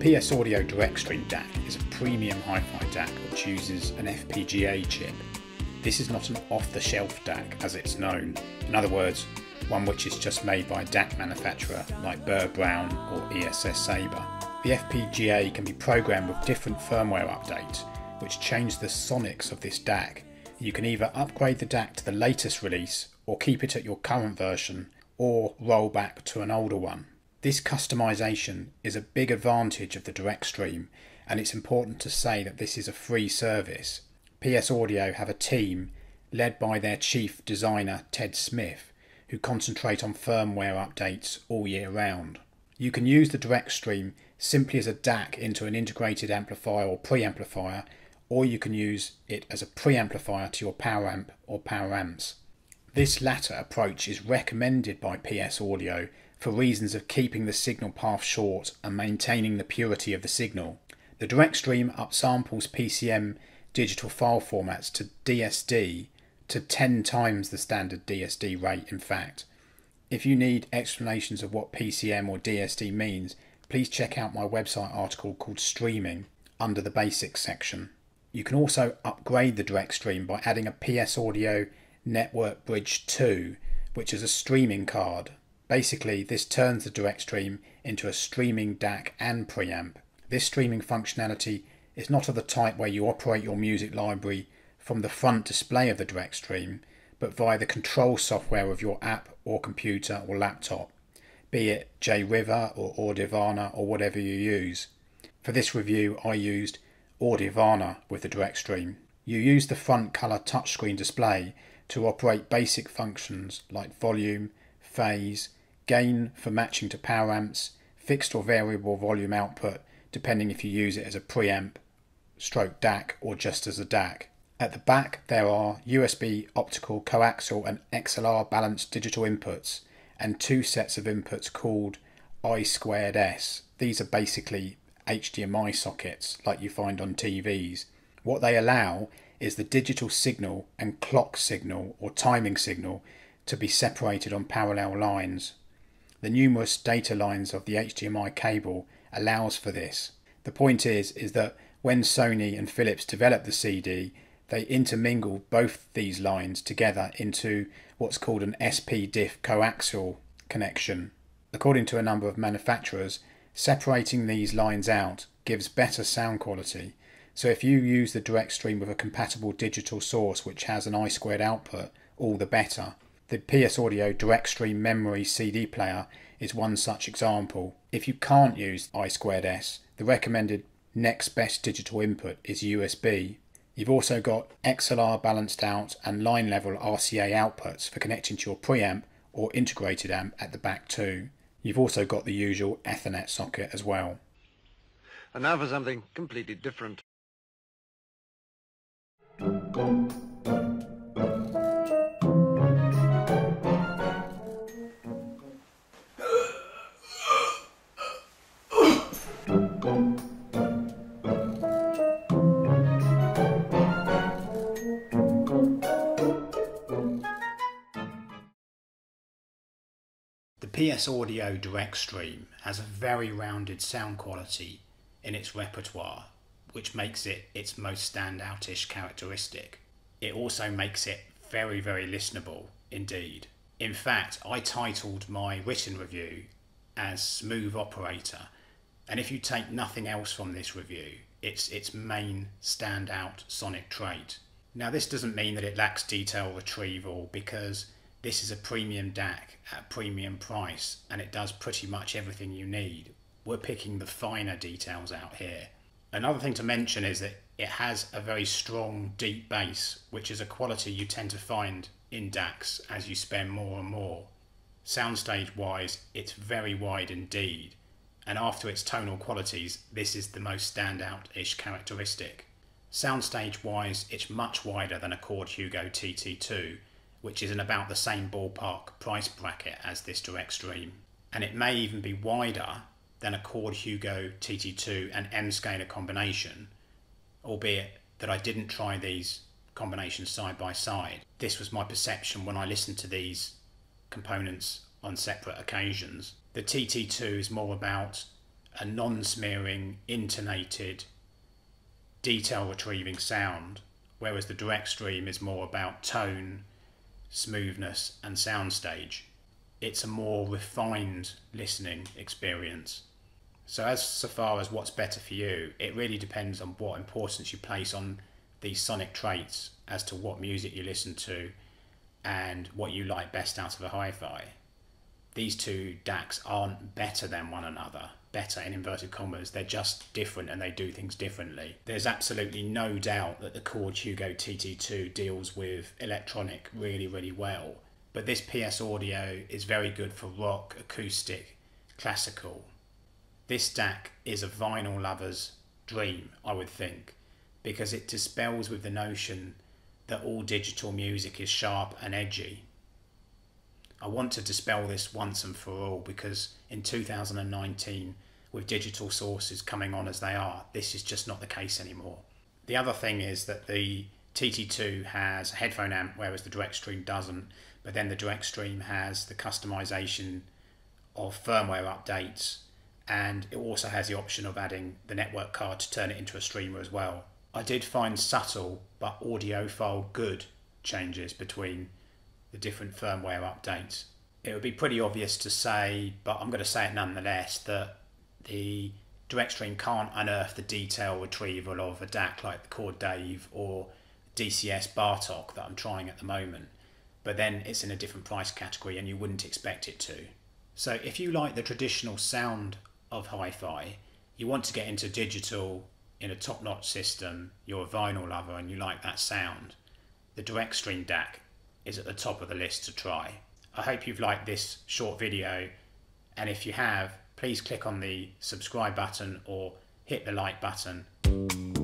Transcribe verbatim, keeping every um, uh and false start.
P S Audio DirectStream D A C is a premium hi-fi D A C which uses an F P G A chip. This is not an off-the-shelf D A C as it's known. In other words, one which is just made by a D A C manufacturer like Burr Brown or E S S Sabre. The F P G A can be programmed with different firmware updates which change the sonics of this D A C. You can either upgrade the D A C to the latest release or keep it at your current version or roll back to an older one. This customization is a big advantage of the DirectStream, and it's important to say that this is a free service. P S Audio have a team led by their chief designer Ted Smith who concentrate on firmware updates all year round. You can use the DirectStream simply as a D A C into an integrated amplifier or preamplifier, or you can use it as a preamplifier to your power amp or power amps. This latter approach is recommended by P S Audio for reasons of keeping the signal path short and maintaining the purity of the signal. The DirectStream upsamples P C M digital file formats to D S D to ten times the standard D S D rate in fact. If you need explanations of what P C M or D S D means, please check out my website article called Streaming under the Basics section. You can also upgrade the DirectStream by adding a P S Audio Network Bridge two, which is a streaming card. Basically, this turns the DirectStream into a streaming D A C and preamp. This streaming functionality is not of the type where you operate your music library from the front display of the DirectStream, but via the control software of your app or computer or laptop, be it J River or Audivana or whatever you use. For this review, I used Audivana with the DirectStream. You use the front colour touchscreen display to operate basic functions like volume, phase, gain for matching to power amps, fixed or variable volume output depending if you use it as a preamp, stroke D A C or just as a D A C. At the back there are U S B optical coaxial and X L R balanced digital inputs and two sets of inputs called I two S. These are basically H D M I sockets like you find on T Vs. What they allow is the digital signal and clock signal or timing signal to be separated on parallel lines. The numerous data lines of the H D M I cable allows for this. The point is, is that when Sony and Philips developed the C D, they intermingled both these lines together into what's called an S P diff coaxial connection. According to a number of manufacturers, separating these lines out gives better sound quality. So if you use the DirectStream with a compatible digital source which has an I two output, all the better. The P S Audio DirectStream Memory C D player is one such example. If you can't use I two S, the recommended next best digital input is U S B. You've also got X L R balanced out and line level R C A outputs for connecting to your preamp or integrated amp at the back too. You've also got the usual Ethernet socket as well. And now for something completely different. The P S Audio DirectStream has a very rounded sound quality in its repertoire, which makes it its most standoutish characteristic. It also makes it very, very listenable indeed. In fact, I titled my written review as Smooth Operator, and if you take nothing else from this review, it's its main standout sonic trait. Now this doesn't mean that it lacks detail retrieval, because this is a premium D A C at a premium price and it does pretty much everything you need. We're picking the finer details out here. Another thing to mention is that it has a very strong deep bass, which is a quality you tend to find in D A Cs as you spend more and more. Soundstage wise, it's very wide indeed, and after its tonal qualities, this is the most standout-ish characteristic. Soundstage wise, it's much wider than a Chord Hugo T T two, which is in about the same ballpark price bracket as this DirectStream, and it may even be wider than a Chord Hugo T T two and M-scaler combination, albeit that I didn't try these combinations side by side. This was my perception when I listened to these components on separate occasions. The T T two is more about a non-smearing, intonated, detail retrieving sound, whereas the DirectStream is more about tone, smoothness and soundstage. It's a more refined listening experience. So as so far as what's better for you, it really depends on what importance you place on these sonic traits as to what music you listen to and what you like best out of a hi-fi. These two D A Cs aren't better than one another, better in inverted commas, they're just different and they do things differently. There's absolutely no doubt that the Chord Hugo T T two deals with electronic really, really well, but this P S Audio is very good for rock, acoustic, classical. This D A C is a vinyl lover's dream, I would think, because it dispels with the notion that all digital music is sharp and edgy. I want to dispel this once and for all, because in two thousand nineteen, with digital sources coming on as they are, this is just not the case anymore. The other thing is that the T T two has a headphone amp, whereas the DirectStream doesn't, but then the DirectStream has the customization of firmware updates, and it also has the option of adding the network card to turn it into a streamer as well. I did find subtle but audiophile good changes between the different firmware updates. It would be pretty obvious to say, but I'm going to say it nonetheless, that the DirectStream can't unearth the detail retrieval of a D A C like the Chord Dave or D C S Bartok that I'm trying at the moment, but then it's in a different price category and you wouldn't expect it to. So if you like the traditional sound of hi-fi, you want to get into digital in a top-notch system, you're a vinyl lover and you like that sound, the DirectStream D A C is at the top of the list to try. I hope you've liked this short video, and if you have, please click on the subscribe button or hit the like button.